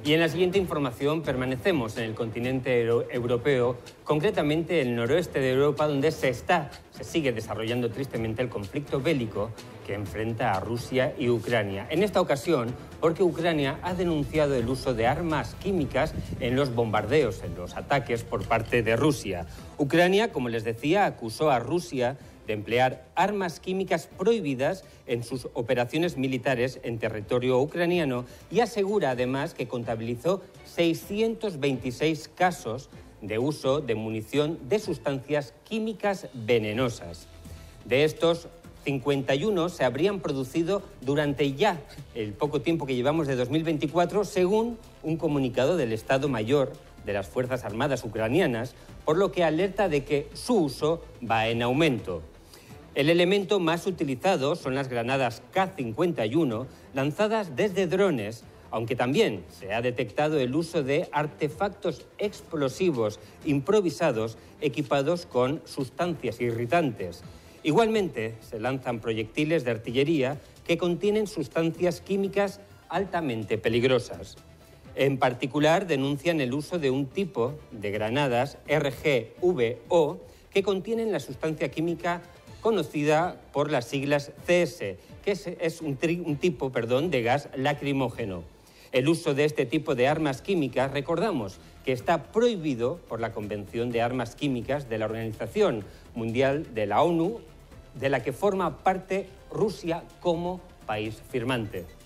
Y en la siguiente información permanecemos en el continente europeo, concretamente en el noroeste de Europa, donde se sigue desarrollando tristemente el conflicto bélico que enfrenta a Rusia y Ucrania. En esta ocasión, porque Ucrania ha denunciado el uso de armas químicas en los bombardeos, en los ataques por parte de Rusia. Ucrania, como les decía, acusó a Rusia de emplear armas químicas prohibidas en sus operaciones militares en territorio ucraniano y asegura además que contabilizó 626 casos de uso de munición de sustancias químicas venenosas. De estos, 51 se habrían producido durante ya el poco tiempo que llevamos de 2024, según un comunicado del Estado Mayor de las Fuerzas Armadas ucranianas, por lo que alerta de que su uso va en aumento. El elemento más utilizado son las granadas K-51 lanzadas desde drones, aunque también se ha detectado el uso de artefactos explosivos improvisados equipados con sustancias irritantes. Igualmente, se lanzan proyectiles de artillería que contienen sustancias químicas altamente peligrosas. En particular, denuncian el uso de un tipo de granadas RGVO que contienen la sustancia química conocida por las siglas CS, que es un tipo de gas lacrimógeno. El uso de este tipo de armas químicas, recordamos, que está prohibido por la Convención de Armas Químicas de la Organización Mundial de la ONU, de la que forma parte Rusia como país firmante.